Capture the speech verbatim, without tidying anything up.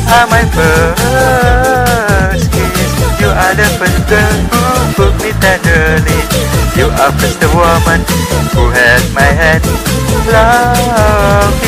are my first kiss. You are the first girl who took me tenderly. You are first the woman who held my hand. Love